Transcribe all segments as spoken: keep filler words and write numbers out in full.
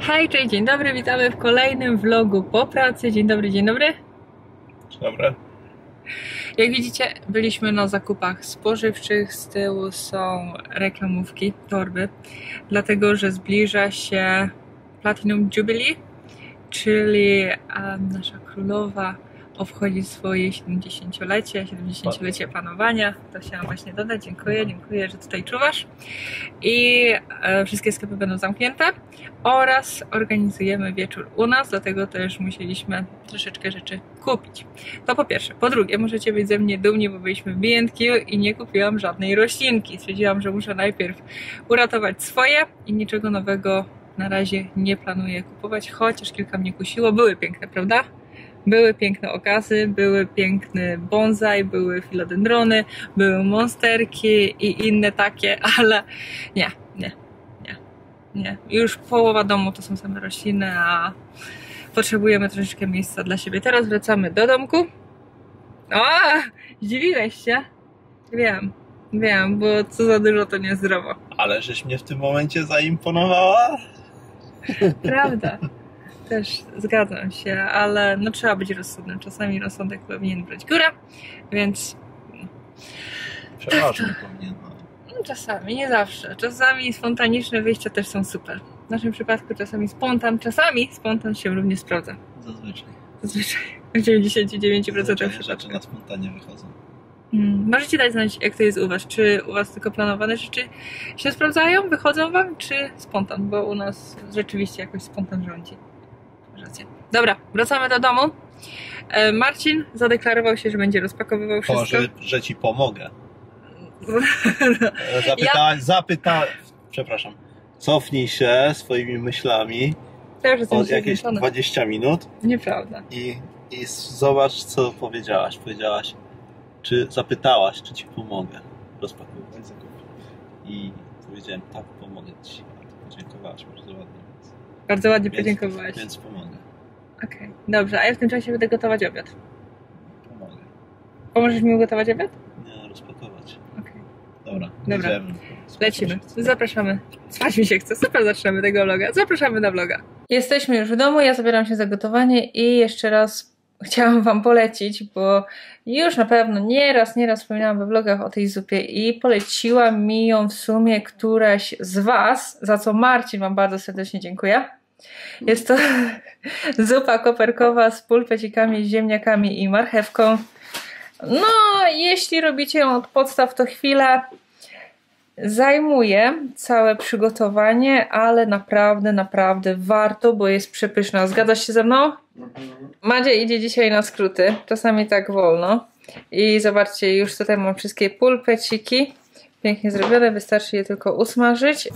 Hej, cześć, dzień dobry, witamy w kolejnym vlogu po pracy. Dzień dobry, dzień dobry. Dzień dobry. Jak widzicie, byliśmy na zakupach spożywczych. Z tyłu są reklamówki, torby, dlatego że zbliża się Platinum Jubilee, czyli um, nasza królowa obchodzi swoje siedemdziesięciolecie, siedemdziesięciolecie panowania. To chciałam właśnie dodać. Dziękuję, dziękuję, że tutaj czuwasz. I e, wszystkie sklepy będą zamknięte oraz organizujemy wieczór u nas, dlatego też musieliśmy troszeczkę rzeczy kupić. To po pierwsze. Po drugie, możecie być ze mnie dumni, bo byliśmy w B and Q i nie kupiłam żadnej roślinki. Stwierdziłam, że muszę najpierw uratować swoje i niczego nowego na razie nie planuję kupować, chociaż kilka mnie kusiło. Były piękne, prawda? Były piękne okazy, były piękny bonsai, były filodendrony, były monsterki i inne takie, ale nie, nie, nie, nie. Już połowa domu to są same rośliny, a potrzebujemy troszeczkę miejsca dla siebie. Teraz wracamy do domku. O, zdziwiłeś się? Wiem, wiem, bo co za dużo to niezdrowo. Ale żeś mnie w tym momencie zaimponowała? Prawda. Też zgadzam się, ale no trzeba być rozsądnym. Czasami rozsądek powinien brać górę, więc... Przeważnie powinien. No, czasami, nie zawsze. Czasami spontaniczne wyjścia też są super. W naszym przypadku czasami spontan, czasami spontan się również sprawdza. Zazwyczaj. Zazwyczaj. W dziewięćdziesięciu dziewięciu procentach Zazwyczaj rzeczy na spontanie wychodzą. Hmm. Możecie dać znać, jak to jest u was. Czy u was tylko planowane rzeczy się sprawdzają, wychodzą wam, czy spontan? Bo u nas rzeczywiście jakoś spontan rządzi. Dobra, wracamy do domu. Marcin zadeklarował się, że będzie rozpakowywał wszystko. Może, że ci pomogę. Zapyta, ja... zapyta, przepraszam, cofnij się swoimi myślami ja o jakieś dwadzieścia minut. Nieprawda. I, I zobacz, co powiedziałaś. Powiedziałaś, czy zapytałaś, czy ci pomogę rozpakowywać zakupy. I powiedziałem, tak, pomogę ci. Podziękowałaś bardzo ładnie. Więc... Bardzo ładnie więc, podziękowałaś. Więc pomogę. Okej, okay. Dobrze, a ja w tym czasie będę gotować obiad. Pomogę. Pomożesz mi ugotować obiad? Nie, rozpakować. Okej. Okay. Dobra, Dobra. Lecimy. Zapraszamy. Spać mi się chce. Super, zaczynamy tego vloga. Zapraszamy na vloga. Jesteśmy już w domu, ja zabieram się za gotowanie i jeszcze raz chciałam wam polecić, bo już na pewno nieraz, nieraz wspominałam we vlogach o tej zupie i poleciła mi ją w sumie któraś z was, za co Marcin wam bardzo serdecznie dziękuję. Jest to zupa koperkowa z pulpecikami, ziemniakami i marchewką. No, jeśli robicie ją od podstaw, to chwilę zajmuje całe przygotowanie, ale naprawdę, naprawdę warto, bo jest przepyszna. Zgadzasz się ze mną? Madzia idzie dzisiaj na skróty, czasami tak wolno. I zobaczcie, już tutaj mam wszystkie pulpeciki. Pięknie zrobione, wystarczy je tylko usmażyć.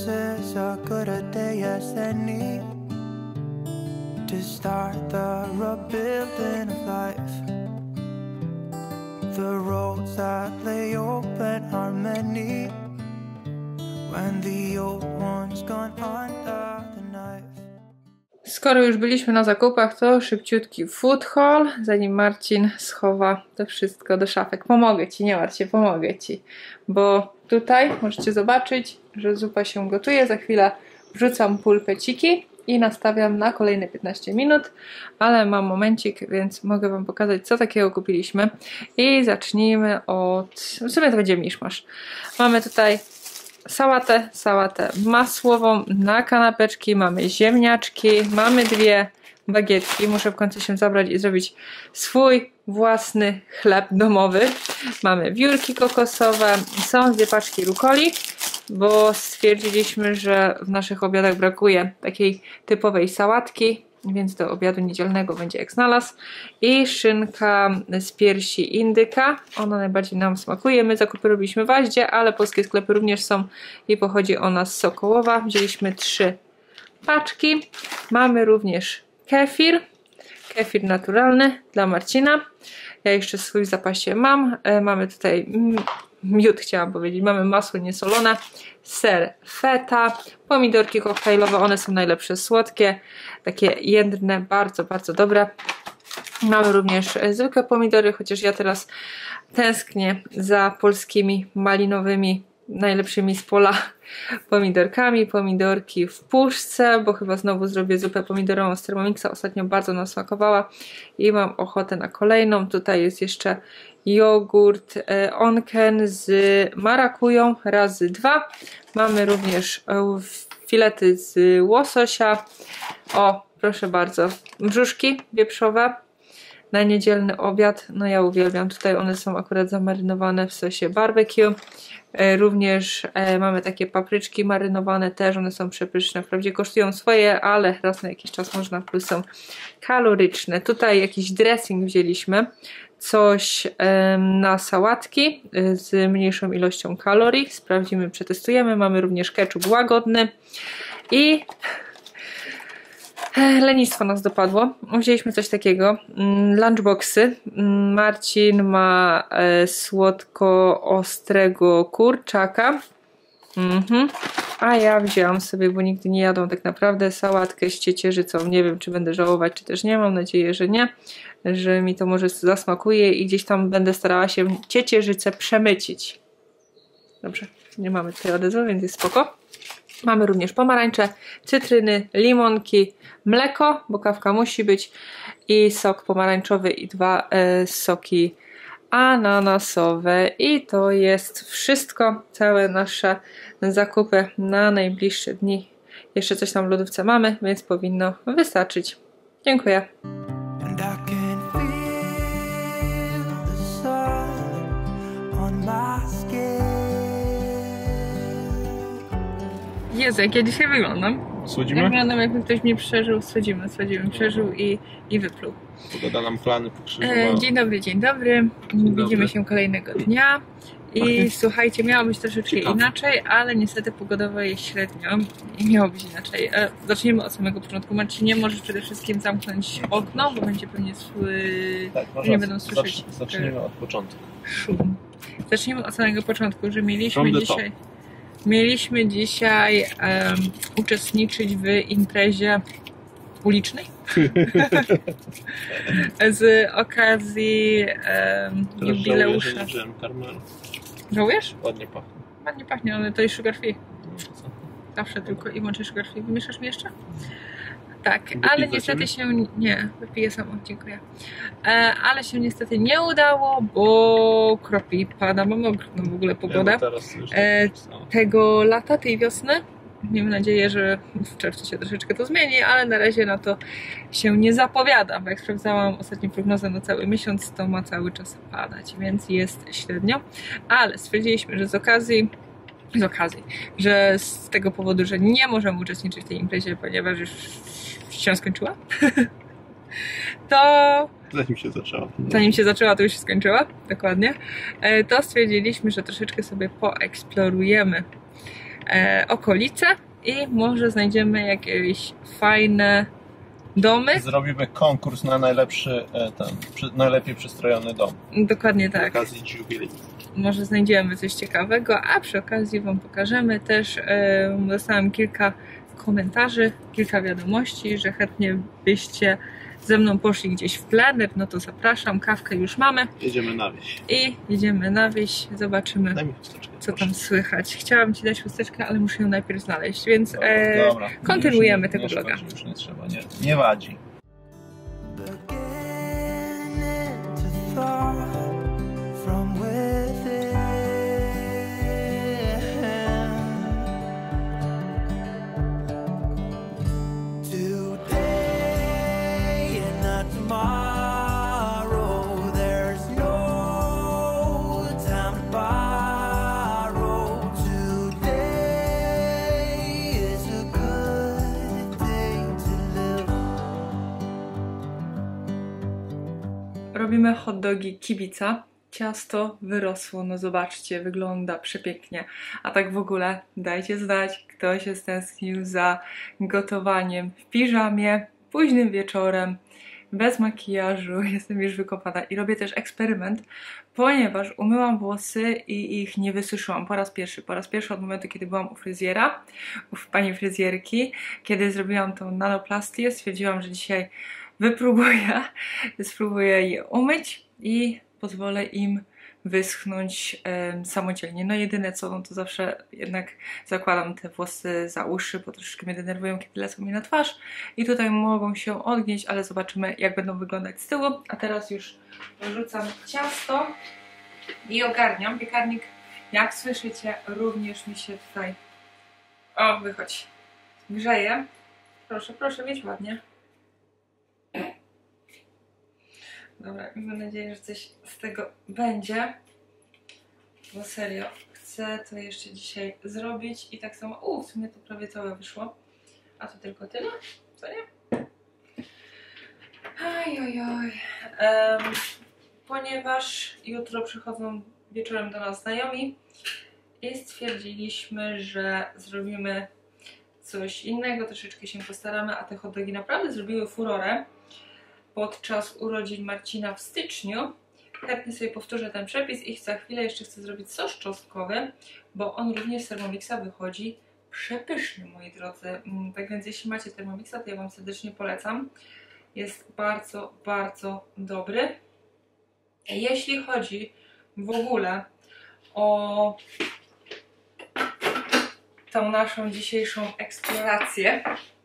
Skoro już byliśmy na zakupach, to szybciutki food haul, zanim Marcin schowa to wszystko do szafek. Pomogę ci, nie martw się, pomogę ci. Bo tutaj możecie zobaczyć, że zupa się gotuje. Za chwilę wrzucam pulpeciki i nastawiam na kolejne piętnaście minut. Ale mam momencik, więc mogę wam pokazać, co takiego kupiliśmy. I zacznijmy od... W sumie to będzie miszmasz. Mamy tutaj sałatę, sałatę masłową na kanapeczki, mamy ziemniaczki, mamy dwie bagietki. Muszę w końcu się zabrać i zrobić swój własny chleb domowy. Mamy wiórki kokosowe, są dwie paczki rukoli, bo stwierdziliśmy, że w naszych obiadach brakuje takiej typowej sałatki, więc do obiadu niedzielnego będzie jak znalazł. I szynka z piersi indyka. Ona najbardziej nam smakuje. My zakupy robiliśmy w Aździe, ale polskie sklepy również są i pochodzi ona z Sokołowa. Wzięliśmy trzy paczki. Mamy również kefir. Kefir naturalny dla Marcina. Ja jeszcze swój w zapasie mam. Mamy tutaj miód, chciałam powiedzieć. Mamy masło niesolone, ser feta, pomidorki koktajlowe. One są najlepsze, słodkie, takie jędrne, bardzo, bardzo dobre. Mamy również zwykłe pomidory, chociaż ja teraz tęsknię za polskimi malinowymi najlepszymi z pola pomidorkami, pomidorki w puszce, bo chyba znowu zrobię zupę pomidorową z Thermomixa, ostatnio bardzo nam smakowała i mam ochotę na kolejną. Tutaj jest jeszcze jogurt e, Onken z marakują razy dwa. Mamy również e, filety z łososia. O, proszę bardzo, brzuszki wieprzowe na niedzielny obiad. No ja uwielbiam, tutaj one są akurat zamarynowane w sosie barbecue. E, również e, mamy takie papryczki marynowane też, one są przepyszne. Wprawdzie kosztują swoje, ale raz na jakiś czas można, plus są kaloryczne. Tutaj jakiś dressing wzięliśmy, coś e, na sałatki e, z mniejszą ilością kalorii. Sprawdzimy, przetestujemy. Mamy również ketchup łagodny i lenistwo nas dopadło. Wzięliśmy coś takiego. Lunchboxy. Marcin ma e, słodko-ostrego kurczaka. Mhm. A ja wzięłam sobie, bo nigdy nie jadłam tak naprawdę, sałatkę z ciecierzycą. Nie wiem, czy będę żałować, czy też nie. Mam nadzieję, że nie. Że mi to może zasmakuje i gdzieś tam będę starała się ciecierzycę przemycić. Dobrze. Nie mamy tutaj odezwu, więc jest spoko. Mamy również pomarańcze, cytryny, limonki, mleko, bo kawka musi być, i sok pomarańczowy i dwa e, soki ananasowe. I to jest wszystko, całe nasze zakupy na najbliższe dni. Jeszcze coś tam w lodówce mamy, więc powinno wystarczyć. Dziękuję. Jezu, jak ja dzisiaj wyglądam. Słodzimy? Ja wyglądam, jakby ktoś mnie przeżył, słodzimy, słodzimy, przeżył i, i wypluł. Pogoda nam plany pokrzyżowała. E, dzień dobry, dzień dobry. Dzień Widzimy dobry. się kolejnego dnia. I Pachnie. słuchajcie, miało być troszeczkę Ciekawe. inaczej, ale niestety pogodowo jest średnio i miało być inaczej. E, zacznijmy od samego początku. Marcinie, możesz przede wszystkim zamknąć okno, bo będzie pewnie sły... Tak, nie będą słyszeć zacz, zacznijmy od początku. szum. Zacznijmy od samego początku, że mieliśmy From the dzisiaj... Mieliśmy dzisiaj um, uczestniczyć w imprezie ulicznej z okazji um, Teraz jubileusza. żałuję, że nie wziąłem karmelu. Żałujesz? Ładnie pachnie. Ładnie pachnie, ale to jest sugar free. No, co? Zawsze tylko i wyłącznie sugar free. Wymieszasz mi jeszcze? Tak, Wypić ale za niestety ciebie? się... Nie, wypiję samo, dziękuję. E, ale się niestety nie udało, bo kropli pada, mamy okrutną w ogóle pogodę. Ja, no teraz już E, tak samo. tego lata, tej wiosny. Miejmy nadzieję, że w czerwcu się troszeczkę to zmieni, ale na razie na to się nie zapowiada, bo jak sprawdzałam ostatnią prognozę na cały miesiąc, to ma cały czas padać, więc jest średnio. Ale stwierdziliśmy, że z okazji, z okazji, że z tego powodu, że nie możemy uczestniczyć w tej imprezie, ponieważ już się skończyła, to Zanim się zaczęła. zanim się zaczęła, to już się skończyła, dokładnie, to stwierdziliśmy, że troszeczkę sobie poeksplorujemy e, okolice i może znajdziemy jakieś fajne domy. Zrobimy konkurs na najlepszy, e, ten, przy, najlepiej przystrojony dom. Dokładnie Z tak. okazji jubilei. Może znajdziemy coś ciekawego, a przy okazji Wam pokażemy też, e, dostałam kilka komentarzy, kilka wiadomości, że chętnie byście ze mną poszli gdzieś w plener, no to zapraszam, kawkę już mamy Jedziemy na wieś. i jedziemy na wieś, zobaczymy, Daj mi chusteczkę. co proszę. tam słychać. Chciałam Ci dać chusteczkę, ale muszę ją najpierw znaleźć, więc Dobra, e, dobra. kontynuujemy Już nie- tego nie vloga. szkodzi, Już nie trzeba, nie, nie wadzi. Robimy hot dogi kibica. Ciasto wyrosło, no zobaczcie, wygląda przepięknie. A tak w ogóle dajcie znać, kto się stęsknił za gotowaniem w piżamie, późnym wieczorem, bez makijażu. Jestem już wykopana i robię też eksperyment, ponieważ umyłam włosy i ich nie wysuszyłam po raz pierwszy. Po raz pierwszy od momentu, kiedy byłam u fryzjera, u pani fryzjerki, kiedy zrobiłam tą nanoplastię, stwierdziłam, że dzisiaj wypróbuję, spróbuję je umyć i pozwolę im wyschnąć um, samodzielnie. No jedyne co, no to zawsze jednak zakładam te włosy za uszy, bo troszeczkę mnie denerwują, kiedy lecą mi na twarz i tutaj mogą się odgnieść, ale zobaczymy, jak będą wyglądać z tyłu. A teraz już wrzucam ciasto i ogarniam. Piekarnik, jak słyszycie, również mi się tutaj, o, wychodź, grzeje. Proszę, proszę, mieć ładnie. Dobra, mam nadzieję, że coś z tego będzie, bo serio chcę to jeszcze dzisiaj zrobić i tak samo, u, w sumie to prawie całe wyszło, a to tylko tyle, co nie? Ajojoj, um, ponieważ jutro przychodzą wieczorem do nas znajomi i stwierdziliśmy, że zrobimy coś innego, troszeczkę się postaramy, a te hot dogi naprawdę zrobiły furorę podczas urodzin Marcina w styczniu. Chętnie sobie powtórzę ten przepis i za chwilę jeszcze chcę zrobić sos czosnkowy, bo on również z Thermomixa wychodzi przepyszny, moi drodzy. Tak więc jeśli macie Thermomixa, to ja Wam serdecznie polecam. Jest bardzo, bardzo dobry. Jeśli chodzi w ogóle o tą naszą dzisiejszą eksplorację,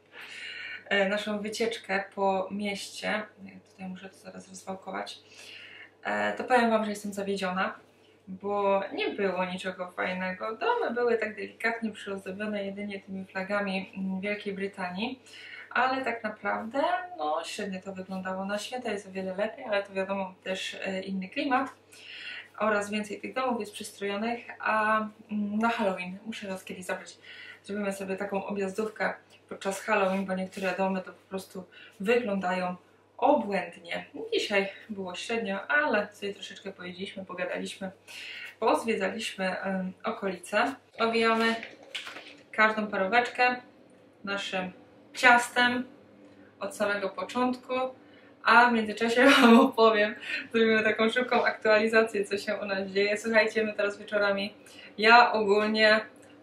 naszą wycieczkę po mieście, ja tutaj muszę to zaraz rozwałkować, to powiem Wam, że jestem zawiedziona, bo nie było niczego fajnego. Domy były tak delikatnie przyozdobione jedynie tymi flagami Wielkiej Brytanii, ale tak naprawdę no średnio to wyglądało. Na święta jest o wiele lepiej, ale to wiadomo też inny klimat oraz więcej tych domów jest przystrojonych, a na Halloween muszę Was kiedyś zabrać. Zrobimy sobie taką objazdówkę podczas Halloween, bo niektóre domy to po prostu wyglądają obłędnie. Dzisiaj było średnio, ale sobie troszeczkę pojeździliśmy, pogadaliśmy, pozwiedzaliśmy um, okolice. Owijamy każdą paróweczkę naszym ciastem od samego początku, a w międzyczasie Wam opowiem, zrobimy taką szybką aktualizację, co się u nas dzieje. Słuchajcie, my teraz wieczorami, ja ogólnie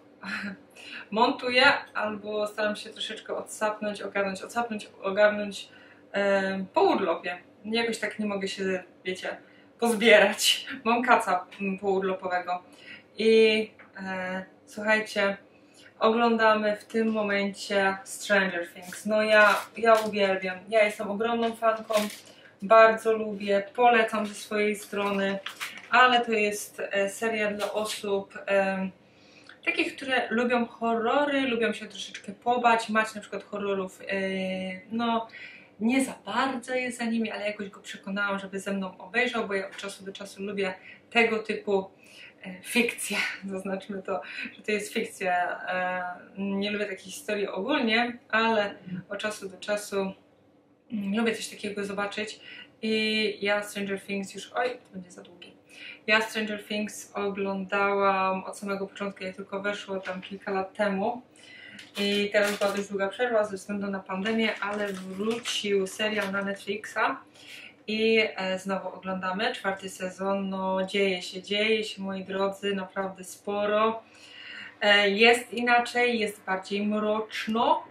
montuję albo staram się troszeczkę odsapnąć, ogarnąć, odsapnąć, ogarnąć e, po urlopie. Jakoś tak nie mogę się, wiecie, pozbierać. Mam kaca pourlopowego i e, słuchajcie, oglądamy w tym momencie Stranger Things. No ja, ja uwielbiam, ja jestem ogromną fanką, bardzo lubię, polecam ze swojej strony, ale to jest e, seria dla osób e, takich, które lubią horrory, lubią się troszeczkę pobać, macie na przykład horrorów, yy, no nie za bardzo jest za nimi, ale jakoś go przekonałam, żeby ze mną obejrzał, bo ja od czasu do czasu lubię tego typu yy, fikcje, zaznaczmy to, że to jest fikcja, yy, nie lubię takich historii ogólnie, ale od czasu do czasu yy, lubię coś takiego zobaczyć i ja Stranger Things już, oj, to będzie za długie. Ja Stranger Things oglądałam od samego początku, jak tylko weszło tam kilka lat temu i teraz była dość długa przerwa ze względu na pandemię, ale wrócił serial na Netflixa i e, znowu oglądamy czwarty sezon. No dzieje się, dzieje się, moi drodzy, naprawdę sporo. E, jest inaczej, jest bardziej mroczno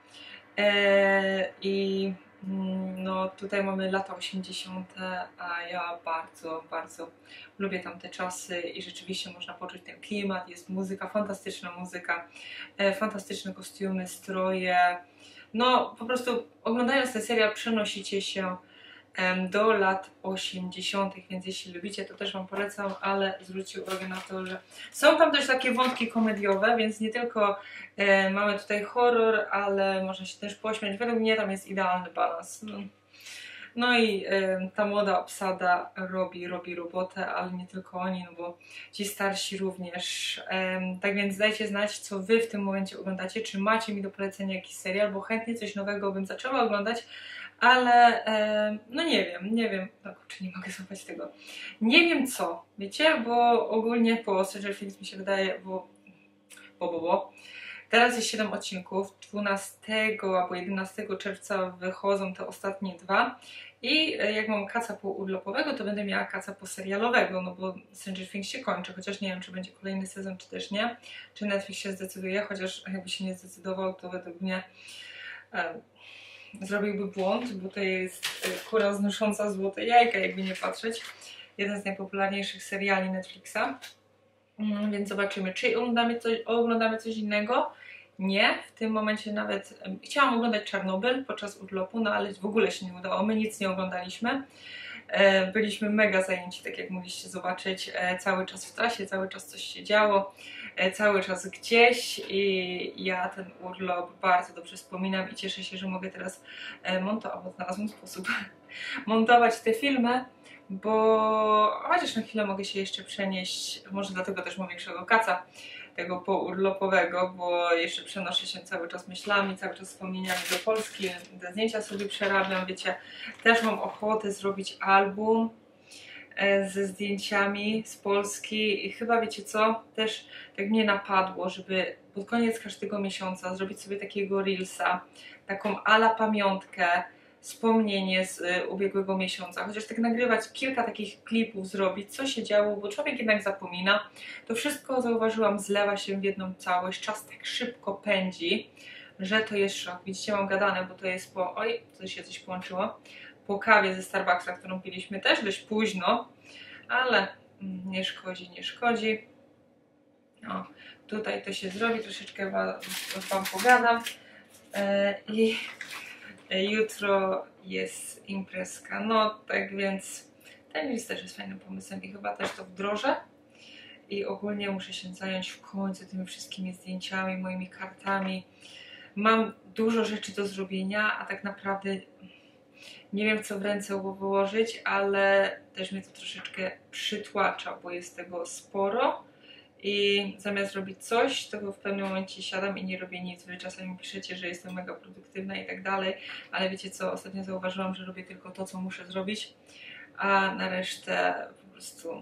e, i no tutaj mamy lata osiemdziesiąte, a ja bardzo, bardzo lubię tamte czasy i rzeczywiście można poczuć ten klimat, jest muzyka, fantastyczna muzyka, e, fantastyczne kostiumy, stroje, no po prostu oglądając ten serial przenosicie się em, do lat osiemdziesiątych, więc jeśli lubicie, to też Wam polecam, ale zwróćcie uwagę na to, że są tam też takie wątki komediowe, więc nie tylko e, mamy tutaj horror, ale można się też pośmiać. Według mnie tam jest idealny balans. No, no i e, ta młoda obsada robi, robi robotę, ale nie tylko oni, no bo ci starsi również. E, tak więc dajcie znać, co Wy w tym momencie oglądacie, czy macie mi do polecenia jakiś serial, bo chętnie coś nowego bym zaczęła oglądać, ale e, no nie wiem, nie wiem, no kurczę, nie mogę złapać tego. Nie wiem co, wiecie, bo ogólnie po Stranger Things mi się wydaje, bo, bo, bo, bo. Teraz jest siedem odcinków, dwunastego albo jedenastego czerwca wychodzą te ostatnie dwa i jak mam kaca pourlopowego, to będę miała kaca poserialowego, no bo Stranger Things się kończy, chociaż nie wiem, czy będzie kolejny sezon, czy też nie, czy Netflix się zdecyduje, chociaż jakby się nie zdecydował, to według mnie e, zrobiłby błąd, bo to jest kura znosząca złote jajka, jakby nie patrzeć. jeden z najpopularniejszych seriali Netflixa. Więc zobaczymy, czy oglądamy coś, oglądamy coś innego. Nie, w tym momencie nawet um, chciałam oglądać Czarnobyl podczas urlopu, no ale w ogóle się nie udało, my nic nie oglądaliśmy. E, byliśmy mega zajęci, tak jak mogliście zobaczyć, e, cały czas w trasie, cały czas coś się działo, e, cały czas gdzieś i ja ten urlop bardzo dobrze wspominam i cieszę się, że mogę teraz e, montować, znalazłam sposób, montować te filmy, bo chociaż na chwilę mogę się jeszcze przenieść, może dlatego też mam większego kaca, tego pourlopowego, bo jeszcze przenoszę się cały czas myślami, cały czas wspomnieniami do Polski, te zdjęcia sobie przerabiam, wiecie, też mam ochotę zrobić album ze zdjęciami z Polski i chyba wiecie co, też tak mnie napadło, żeby pod koniec każdego miesiąca zrobić sobie takiego reelsa, taką ala pamiątkę, wspomnienie z y, ubiegłego miesiąca, chociaż tak nagrywać kilka takich klipów, zrobić, co się działo, bo człowiek jednak zapomina. To wszystko, zauważyłam, zlewa się w jedną całość, czas tak szybko pędzi, że to jest szok. Widzicie, mam gadane, bo to jest po, oj, coś się coś połączyło, po kawie ze Starbucksa, którą piliśmy też dość późno, ale mm, nie szkodzi, nie szkodzi. O, tutaj to się zrobi, troszeczkę wam, wam pogadam yy, i jutro jest imprezka, no tak więc ten list też jest fajnym pomysłem i chyba też to wdrożę i ogólnie muszę się zająć w końcu tymi wszystkimi zdjęciami, moimi kartami. Mam dużo rzeczy do zrobienia, a tak naprawdę nie wiem, co w ręce wyłożyć, ale też mnie to troszeczkę przytłacza, bo jest tego sporo. I zamiast robić coś, to w pewnym momencie siadam i nie robię nic. Wy czasami piszecie, że jestem mega produktywna i tak dalej, ale wiecie co, ostatnio zauważyłam, że robię tylko to, co muszę zrobić, a na resztę po prostu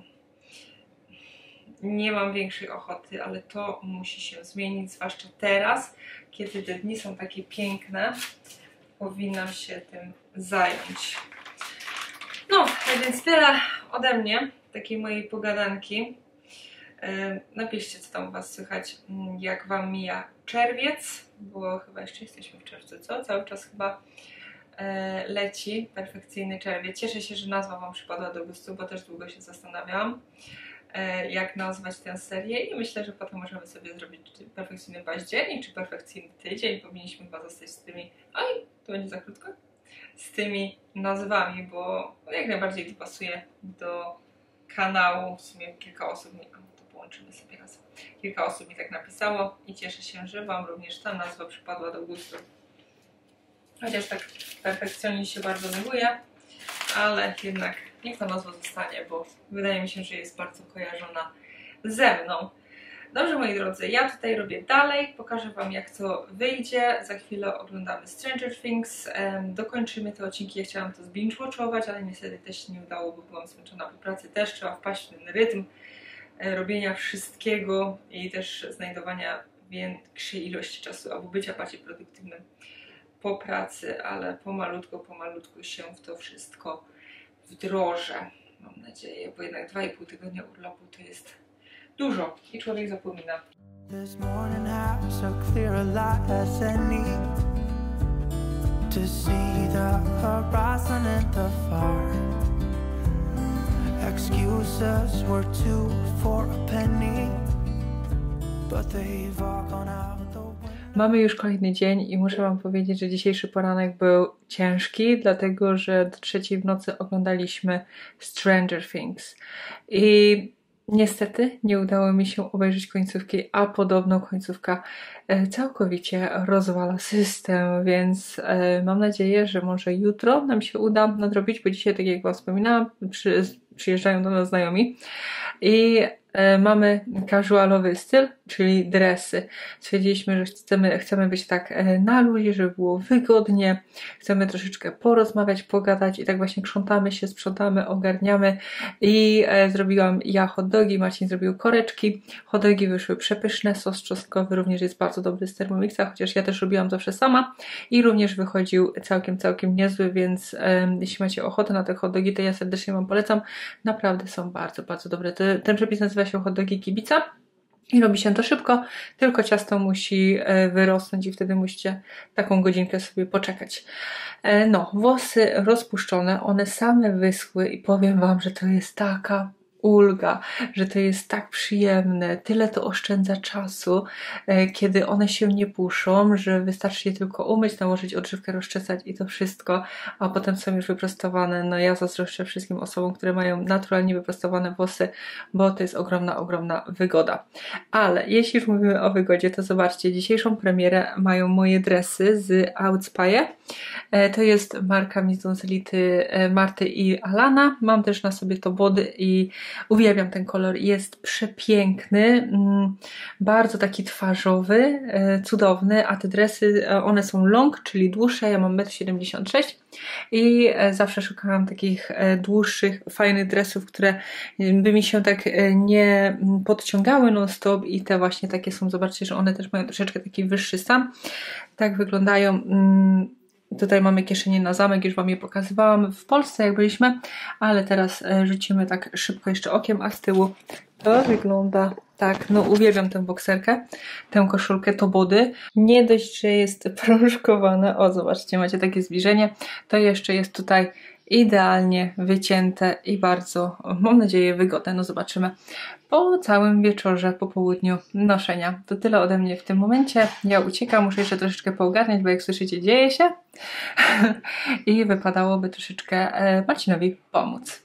nie mam większej ochoty, ale to musi się zmienić, zwłaszcza teraz, kiedy te dni są takie piękne, powinnam się tym zająć. No, więc tyle ode mnie, takiej mojej pogadanki. Napiszcie, co tam u was słychać, jak wam mija czerwiec, bo chyba jeszcze jesteśmy w czerwcu, co? Cały czas chyba e, leci perfekcyjny czerwiec. Cieszę się, że nazwa wam przypadła do gustu, bo też długo się zastanawiałam, e, jak nazwać tę serię i myślę, że potem możemy sobie zrobić perfekcyjny październik, czy perfekcyjny tydzień. Powinniśmy chyba zostać z tymi, oj, to będzie za krótko, z tymi nazwami, bo jak najbardziej to pasuje do kanału. W sumie kilka osób mi, połączymy sobie razem. Kilka osób mi tak napisało i cieszę się, że wam również ta nazwa przypadła do gustu. Chociaż tak perfekcjonizm się bardzo neguje, ale jednak niech ta nazwa zostanie, bo wydaje mi się, że jest bardzo kojarzona ze mną. Dobrze, moi drodzy, ja tutaj robię dalej, pokażę wam, jak to wyjdzie. Za chwilę oglądamy Stranger Things, dokończymy te odcinki. Ja chciałam to zbinge-watchować, ale niestety też się nie udało, bo byłam zmęczona po pracy. Też trzeba wpaść w ten rytm robienia wszystkiego i też znajdowania większej ilości czasu, albo bycia bardziej produktywnym po pracy, ale pomalutko, pomalutko się w to wszystko wdrożę, mam nadzieję, bo jednak dwa i pół tygodnia urlopu to jest dużo i człowiek zapomina. This morning have so clear a light as any to see the horizon and the far. Excuses were two for a penny, but they've all gone out the window. Mamy już kolejny dzień i muszę wam powiedzieć, że dzisiejszy poranek był ciężki, dlatego że do trzeciej w nocy oglądaliśmy Stranger Things i niestety nie udało mi się obejrzeć końcówki, a podobno końcówka całkowicie rozwala system, więc mam nadzieję, że może jutro nam się uda nadrobić, bo dzisiaj, tak jak wam wspominałam, przy, przyjeżdżają do nas znajomi i mamy casualowy styl, czyli dresy. Stwierdziliśmy, że chcemy, chcemy być tak na luzie, żeby było wygodnie. Chcemy troszeczkę porozmawiać, pogadać i tak właśnie krzątamy się, sprzątamy, ogarniamy i e, zrobiłam ja hot dogi, Marcin zrobił koreczki. Hot dogi wyszły przepyszne, sos czosnkowy również jest bardzo dobry z Thermomixa, chociaż ja też robiłam zawsze sama i również wychodził całkiem, całkiem niezły, więc e, jeśli macie ochotę na te hot dogi, to ja serdecznie wam polecam. Naprawdę są bardzo, bardzo dobre. Ten przepis nazywa się hot dogi Kibica. I robi się to szybko, tylko ciasto musi wyrosnąć i wtedy musicie taką godzinkę sobie poczekać. No, włosy rozpuszczone, one same wyschły i powiem Wam, że to jest taka ulga, że to jest tak przyjemne, tyle to oszczędza czasu, kiedy one się nie puszą, że wystarczy je tylko umyć, nałożyć odżywkę, rozczesać i to wszystko, a potem są już wyprostowane. No ja zazdroszczę wszystkim osobom, które mają naturalnie wyprostowane włosy, bo to jest ogromna, ogromna wygoda. Ale jeśli już mówimy o wygodzie, to zobaczcie, dzisiejszą premierę mają moje dresy z Outspire. To jest marka Maison Elity Marty i Alana. Mam też na sobie to body i uwielbiam ten kolor, jest przepiękny, bardzo taki twarzowy, cudowny, a te dresy, one są long, czyli dłuższe, ja mam metr siedemdziesiąt sześć i zawsze szukałam takich dłuższych, fajnych dresów, które by mi się tak nie podciągały non stop i te właśnie takie są, zobaczcie, że one też mają troszeczkę taki wyższy stan, tak wyglądają. Tutaj mamy kieszenie na zamek, już Wam je pokazywałam w Polsce, jak byliśmy, ale teraz rzucimy tak szybko jeszcze okiem, a z tyłu to wygląda tak. No uwielbiam tę bokserkę, tę koszulkę, to body. Nie dość, że jest prążkowane, o zobaczcie, macie takie zbliżenie, to jeszcze jest tutaj idealnie wycięte i bardzo, mam nadzieję, wygodne. No zobaczymy po całym wieczorze, po południu noszenia. To tyle ode mnie w tym momencie. Ja uciekam, muszę jeszcze troszeczkę poogarniać, bo jak słyszycie, dzieje się i wypadałoby troszeczkę Marcinowi pomóc.